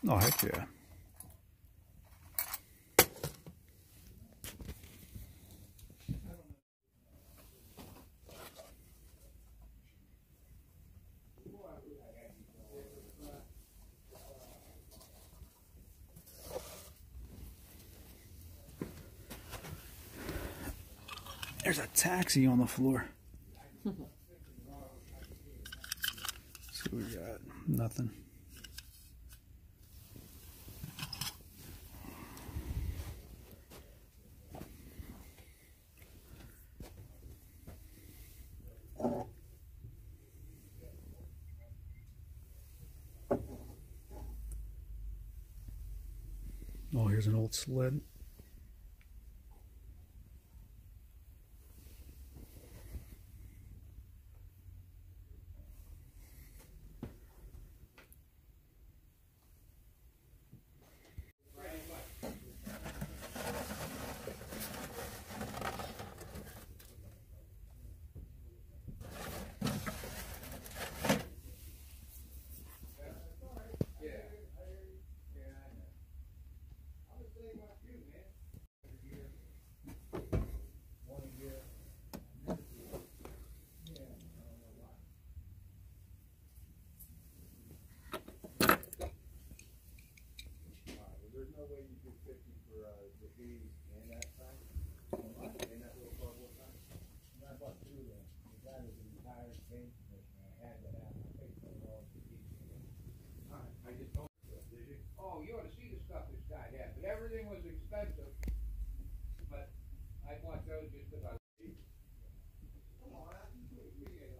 Oh, heck yeah. There's a taxi on the floor. So we got nothing. Oh, here's an old sled. Oh, you ought to see the stuff this guy had, but everything was expensive. But I bought those just because I was cheap. Come on, I can do it.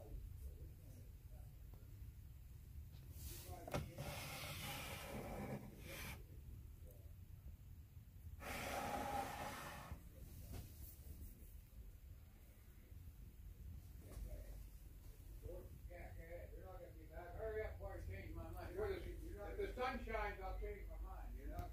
They're not going to be back. Hurry up before I change my mind. If the sun shines, I'll change my mind, you know?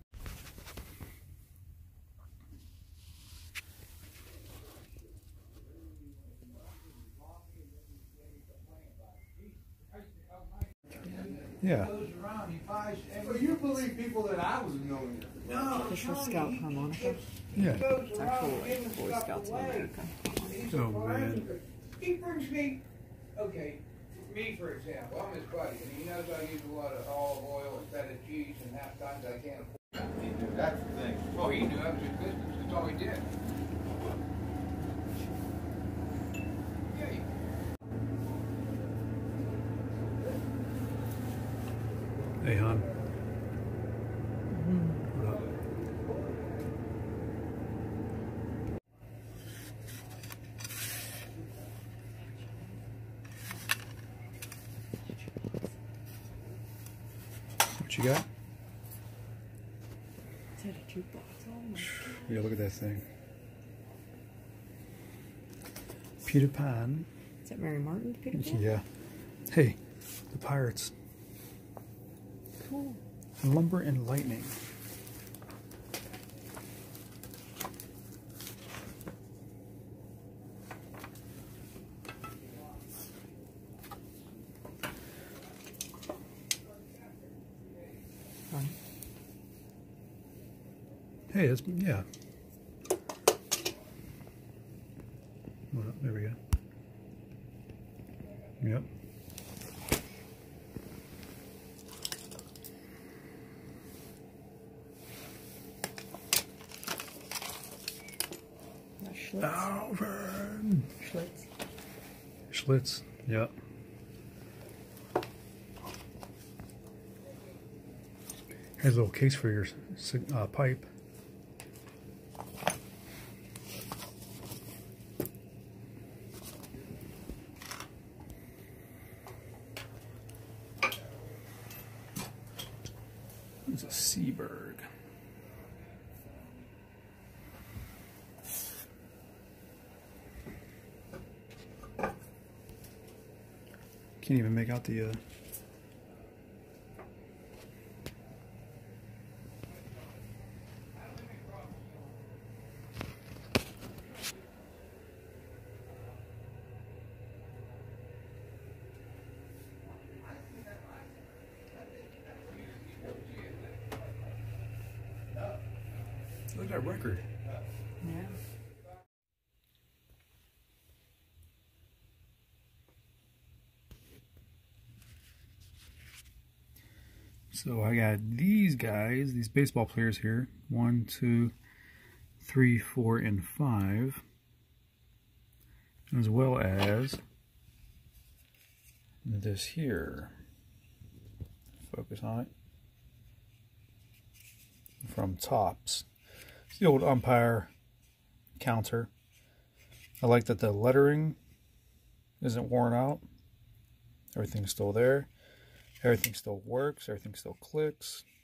Yeah. So you believe people that I was knowing? No. Official Scout harmonica. Yeah. It's actually like Boy Scouts of America. Oh, man. He brings me, okay, me for example, I'm his buddy, and he knows I use a lot of olive oil instead of cheese, and half times I can't afford. He knew, that's the thing. Oh, he knew that was his business. That's all he did. Yeah. Hey, hon. What up? What you got? Is that a jukebox? Oh my God. Yeah, look at that thing. Peter Pan. Is that Mary Martin? Peter Pan? Yeah. Hey, the pirates. Cool. Lumber and lightning. Fun. Hey, it's, yeah. Well, there we go. Yep. Schlitz. Over. Schlitz. Schlitz. Yep. Here's a little case for your pipe. It's a Seaberg. Can't even make out the record. Yeah. So I got these guys, these baseball players here. 1, 2, 3, 4, and 5. As well as this here. Focus on it. From Topps. It's the old umpire counter. I like that the lettering isn't worn out. Everything's still there. Everything still works. Everything still clicks.